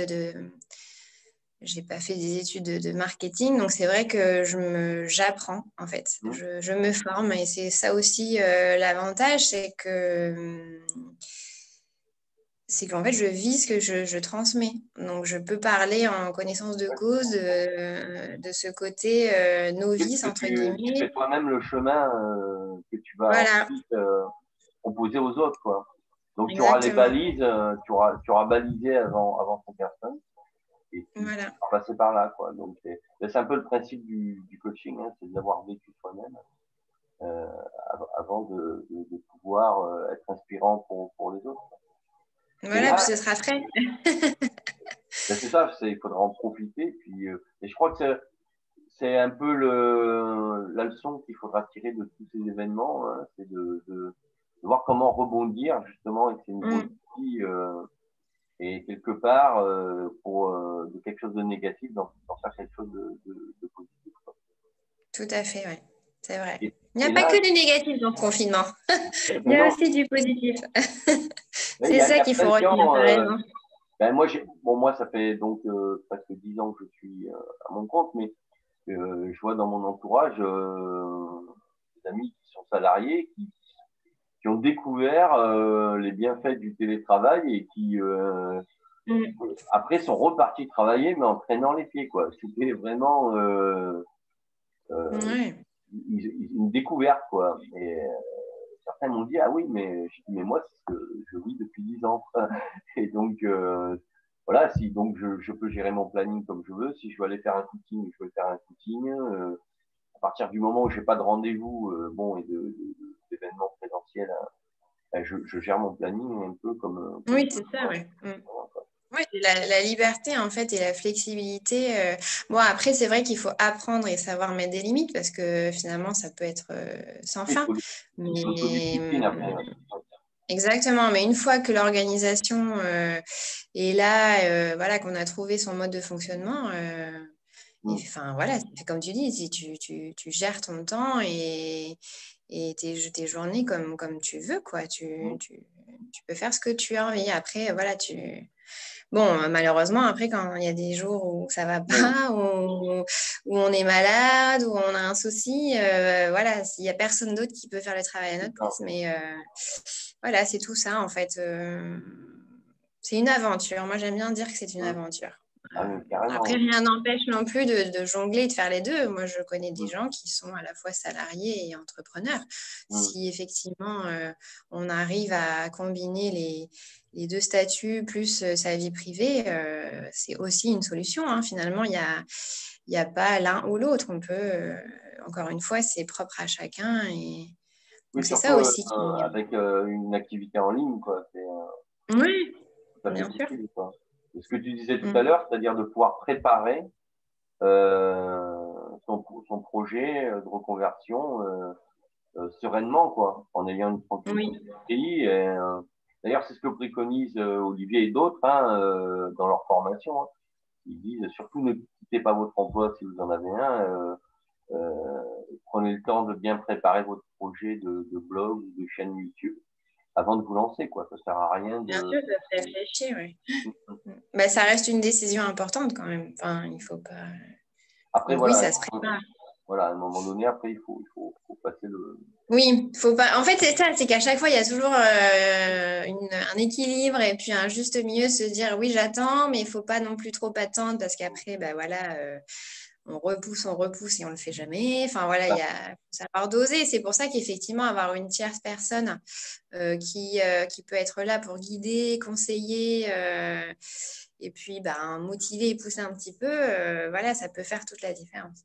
S2: j'ai pas fait des études de marketing, donc c'est vrai que j'apprends en fait, je me forme et c'est ça aussi l'avantage, c'est qu'en fait, je vis ce que je transmets. Donc, je peux parler en connaissance de cause de ce côté novice, entre
S1: Tu
S2: guillemets.
S1: fais toi-même le chemin que tu vas
S2: Voilà,
S1: ensuite proposer aux autres, quoi. Donc, tu auras les
S2: exactement.
S1: balises, tu auras balisé avant ton personne et tu
S2: Voilà.
S1: vas passer par là, quoi. Donc, c'est un peu le principe du coaching, hein, c'est d'avoir vécu soi-même euh, avant de pouvoir être inspirant pour les autres. Et
S2: Voilà, puis
S1: là,
S2: ce sera frais.
S1: ben c'est ça, il faudra en profiter. Puis, et je crois que c'est un peu la leçon qu'il faudra tirer de tous ces événements, hein, c'est de voir comment rebondir justement avec ces nouveaux outils et quelque part pour de quelque chose de négatif d'en faire quelque chose de positif, quoi.
S2: Tout à fait, ouais. C'est vrai.
S1: Et,
S2: Il n'y a
S1: et
S2: pas
S1: là,
S2: que du négatif dans le confinement. Il y a
S1: non,
S2: aussi du positif.
S1: il
S2: C'est
S1: y
S2: ça
S1: a
S2: qu'il faut
S1: plein de
S2: retenir,
S1: gens.
S2: t'as raison.
S1: Ben moi, moi, ça fait donc presque 10 ans que je suis à mon compte, mais je vois dans mon entourage des amis qui sont salariés, qui ont découvert les bienfaits du télétravail et qui après sont repartis travailler mais en traînant les pieds, quoi. C'était vraiment
S2: Ouais.
S1: une découverte, quoi. Et certains m'ont dit ah oui mais moi c'est ce que je vis depuis 10 ans. Et donc voilà, si donc je peux gérer mon planning comme je veux, si je veux aller faire un footing, je peux faire un footing. À partir du moment où j'ai pas de rendez-vous bon et d'événements présentiels, je gère mon planning un peu comme
S2: Oui, c'est ça, ouais.
S1: voilà, quoi.
S2: Oui, la liberté en fait et la flexibilité. Bon, après, c'est vrai qu'il faut apprendre et savoir mettre des limites parce que finalement, ça peut être sans
S1: Il
S2: fin.
S1: faut
S2: Mais
S1: l'autodiscipline après. Ouais.
S2: exactement. Mais une fois que l'organisation est là, voilà, qu'on a trouvé son mode de fonctionnement, et enfin voilà, c'est comme tu dis, si tu gères ton temps et tes journées comme tu veux, quoi. Tu peux faire ce que tu as envie. Après, voilà, bon, malheureusement, après, quand il y a des jours où ça va pas, où on est malade, où on a un souci, voilà, s'il y a personne d'autre qui peut faire le travail à notre place. Mais voilà, c'est tout ça, en fait. C'est une aventure. Moi, j'aime bien dire que c'est une aventure.
S1: Ah, mais
S2: Après,
S1: carrément.
S2: rien n'empêche non plus de jongler et de faire les deux. Moi, je connais des gens qui sont à la fois salariés et entrepreneurs. Si effectivement, on arrive à combiner les deux statuts plus sa vie privée, c'est aussi une solution, hein. Finalement, il y a pas l'un ou l'autre. On peut, encore une fois, c'est propre à chacun. Et
S1: Oui,
S2: donc, c'est
S1: surtout
S2: ça aussi qui...
S1: avec une activité en ligne, quoi. C'est
S2: Oui,
S1: tout à fait
S2: bien sûr.
S1: possible, quoi. Et ce que tu disais tout à
S2: Mm.
S1: l'heure, c'est-à-dire de pouvoir préparer euh, son projet de reconversion sereinement, quoi, en ayant une tranquillité
S2: Oui,
S1: d'esprit. D'ailleurs, c'est ce que préconisent Olivier et d'autres hein, dans leur formation. Hein. Ils disent surtout ne quittez pas votre emploi si vous en avez un. Euh, prenez le temps de bien préparer votre projet de blog ou de chaîne YouTube avant de vous lancer, quoi. Ça sert à rien
S2: bien
S1: de.
S2: sûr, ça fait réfléchir, oui. Bah, ça reste une décision importante quand même. Enfin, il faut pas.
S1: Après,
S2: Donc oui,
S1: voilà,
S2: ça se prépare.
S1: voilà, à un moment donné, après, faut passer le.
S2: Oui, faut pas. En fait, c'est ça, c'est qu'à chaque fois, il y a toujours un équilibre et puis un juste milieu, se dire oui, j'attends, mais il faut pas non plus trop attendre parce qu'après, bah voilà, on repousse et on le fait jamais. Enfin voilà, il y a faut savoir doser. C'est pour ça qu'effectivement, avoir une tierce personne qui peut être là pour guider, conseiller. Et puis, bah, motiver et pousser un petit peu, voilà, ça peut faire toute la différence.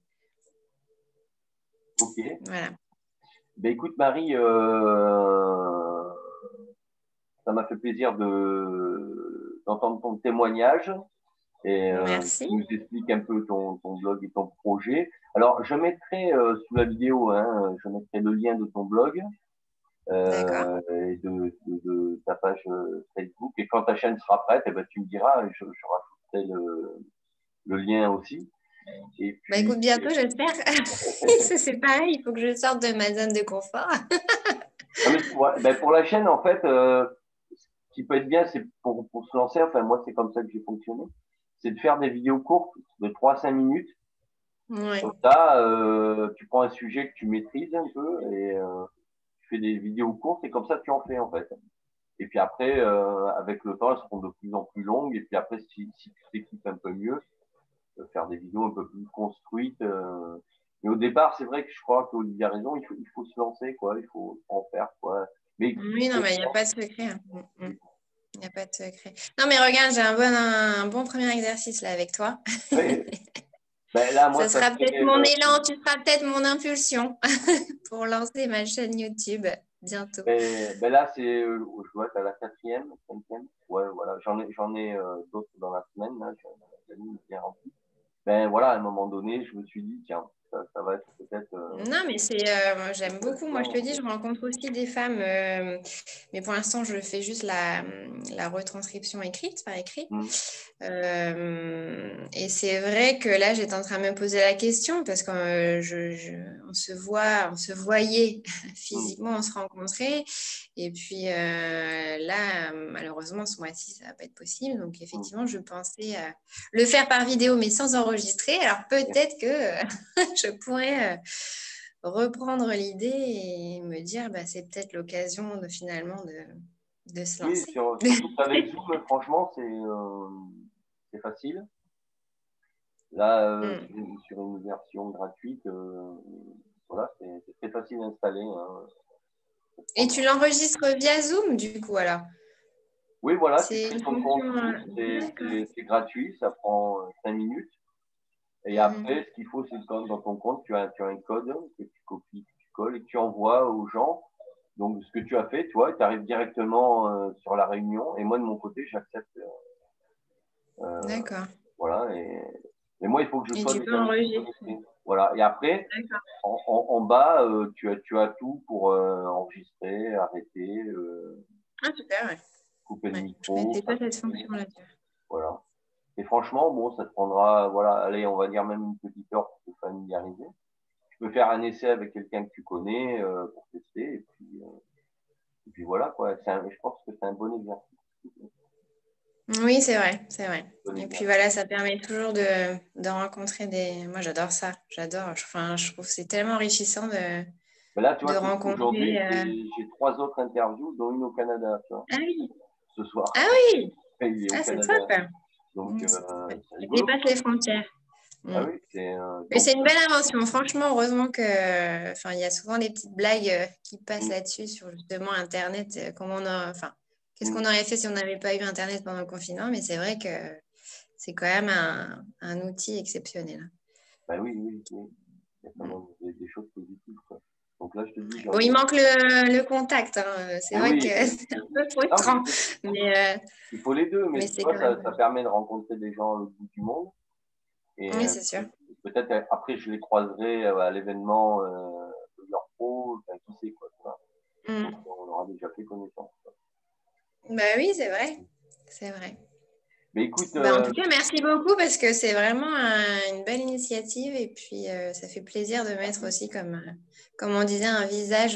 S1: Ok.
S2: Voilà.
S1: Ben écoute, Marie, ça m'a fait plaisir d'entendre ton témoignage. Et
S2: Merci.
S1: tu nous expliques un peu ton blog et ton projet. Alors, je mettrai sous la vidéo, hein, je mettrai le lien de ton blog
S2: D'accord.
S1: et de ta page Facebook. Et quand ta chaîne sera prête, eh ben, tu me diras, et je rajouterai le lien aussi. Et
S2: Bah
S1: puis,
S2: écoute, bientôt, j'espère. C'est pareil, il faut que je sorte de ma zone de confort.
S1: non, mais, ouais, ben, pour la chaîne, en fait, ce qui peut être bien, c'est pour se lancer, enfin, moi, c'est comme ça que j'ai fonctionné, c'est de faire des vidéos courtes de 3 à 5 minutes.
S2: Ouais.
S1: Comme ça, tu prends un sujet que tu maîtrises un peu et tu fais des vidéos courtes et comme ça, tu en fais, en fait. Et puis après, avec le temps, elles seront de plus en plus longues. Et puis après, si tu t'équipes un peu mieux, faire des vidéos un peu plus construites. Mais au départ, c'est vrai que je crois qu'Olivier a raison, il faut se lancer, quoi. Il faut en faire, quoi. Mais
S2: Oui, non, mais il n'y a pas de secret, hein. Il n'y a pas de secret. Non, mais regarde, j'ai un bon premier exercice là avec toi.
S1: ben là, moi,
S2: Ça
S1: ça
S2: sera peut-être
S1: serait.
S2: mon élan, tu seras peut-être mon impulsion pour lancer ma chaîne YouTube bientôt.
S1: Ben là, je dois être à la 4e, 5e. Ouais, voilà. J'en ai d'autres dans la semaine. Là, j'ai bien rempli. Ben voilà, à un moment donné, je me suis dit, tiens, ça va être peut-être.
S2: Non, mais moi, j'aime beaucoup. Moi, je te dis, je rencontre aussi des femmes, mais pour l'instant, je fais juste la retranscription écrite, par écrit.
S1: Hmm,
S2: Et c'est vrai que là, j'étais en train de me poser la question parce qu'on on se voyait
S1: hmm,
S2: physiquement, on se rencontrait. Et puis là, malheureusement, ce mois-ci, ça va pas être possible. Donc,
S1: hmm.
S2: effectivement, je pensais le faire par vidéo, mais sans enregistrer. Alors, peut-être que je pourrais reprendre l'idée et me dire, bah, c'est peut-être l'occasion finalement de se
S1: Oui,
S2: lancer.
S1: surtout qu'avec Zoom, franchement, c'est facile. Là,
S2: Mm.
S1: sur une version gratuite, voilà, c'est très facile à installer, hein.
S2: Et tu l'enregistres via Zoom, du coup, alors?
S1: Oui, voilà, tu
S2: C'est
S1: crées
S2: une
S1: ton compte
S2: fonction.
S1: Zoom,
S2: D'accord.
S1: c'est gratuit, ça prend 5 minutes. Et
S2: Mhm.
S1: après, ce qu'il faut, c'est que dans ton compte, tu as un code que tu copies, que tu colles et que tu envoies aux gens. Donc, ce que tu as fait, toi, tu arrives directement sur la réunion. Et moi, de mon côté, j'accepte. Euh,
S2: D'accord.
S1: voilà. Et moi, il faut que je
S2: Et
S1: sois
S2: tu peux
S1: déjà
S2: enregistrer.
S1: connecté. Voilà. Et après,
S2: D'accord.
S1: en bas, tu as tout pour enregistrer, arrêter,
S2: Ah, super, ouais.
S1: couper le
S2: Ouais. Je
S1: micro,
S2: connaissais pas cette
S1: s'arrêter.
S2: fonction-là.
S1: Voilà. Et franchement, bon, ça te prendra, voilà, allez, on va dire même une petite heure pour te familiariser. Tu peux faire un essai avec quelqu'un que tu connais pour tester. Et puis voilà, quoi. Je pense que c'est un bon exercice.
S2: Oui, c'est vrai, c'est vrai.
S1: Bon
S2: Et puis
S1: exercice.
S2: voilà, ça permet toujours de rencontrer des. Moi, j'adore ça. J'adore. Enfin, je trouve que c'est tellement enrichissant
S1: Mais là, tu
S2: de
S1: vois,
S2: rencontrer.
S1: aujourd'hui, j'ai 3 autres interviews, dont une au Canada, tu vois,
S2: Ah oui,
S1: ce soir.
S2: ah oui,
S1: Il est au
S2: ah, c'est
S1: Canada.
S2: top.
S1: Donc,
S2: C'est top.
S1: c'est
S2: Ça
S1: rigolo,
S2: dépasse
S1: quoi.
S2: les frontières.
S1: Ah
S2: Mm.
S1: oui,
S2: Mais
S1: donc,
S2: c'est une belle invention. Franchement, heureusement que, enfin, il y a souvent des petites blagues qui passent
S1: mm,
S2: là-dessus sur justement Internet. Enfin, qu'est-ce qu'on
S1: mm.
S2: aurait fait si on n'avait pas eu Internet pendant le confinement? Mais c'est vrai que c'est quand même un outil exceptionnel.
S1: Ben oui, oui, oui. Il y a quand même des choses positives, quoi. Donc là, je te dis,
S2: Bon,
S1: j'en
S2: il
S1: ai.
S2: manque le contact, hein. C'est
S1: Mais
S2: vrai que
S1: oui,
S2: c'est un peu
S1: non, mais
S2: frustrant,
S1: il faut les deux, mais
S2: mais
S1: tu
S2: c'est
S1: vois,
S2: quand même.
S1: ça permet de rencontrer des gens à l'autre bout du monde. Et
S2: Oui, c'est sûr.
S1: peut-être après, je les croiserai à l'événement de leur pro, enfin, qui sait, quoi. Tu vois. Donc,
S2: Mm.
S1: on aura déjà fait connaissance, quoi.
S2: Bah oui, c'est vrai. C'est vrai.
S1: Mais écoute,
S2: Bah, en tout cas, merci beaucoup parce que c'est vraiment une belle initiative et puis ça fait plaisir de mettre aussi, comme on disait, un visage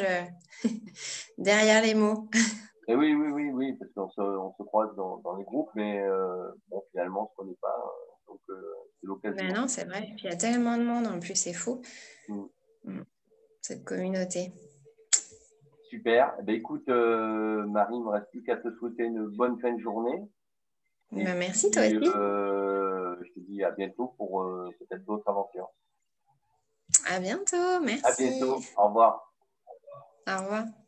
S2: derrière les mots.
S1: et oui, oui, oui, oui, parce qu'on se croise dans les groupes, mais bon, finalement, on se connaît pas. Donc, c'est
S2: Ben
S1: l'occasion.
S2: non, c'est vrai. Et puis il y a tellement de monde en plus, c'est fou,
S1: Mm.
S2: cette communauté.
S1: Super. Eh ben, écoute, Marie, il me reste plus qu'à te souhaiter une bonne fin de journée. Et
S2: Ben, merci, toi
S1: puis,
S2: aussi.
S1: je te dis à bientôt pour peut-être d'autres aventures.
S2: À bientôt.
S1: À
S2: Merci.
S1: bientôt. Au revoir.
S2: Au revoir.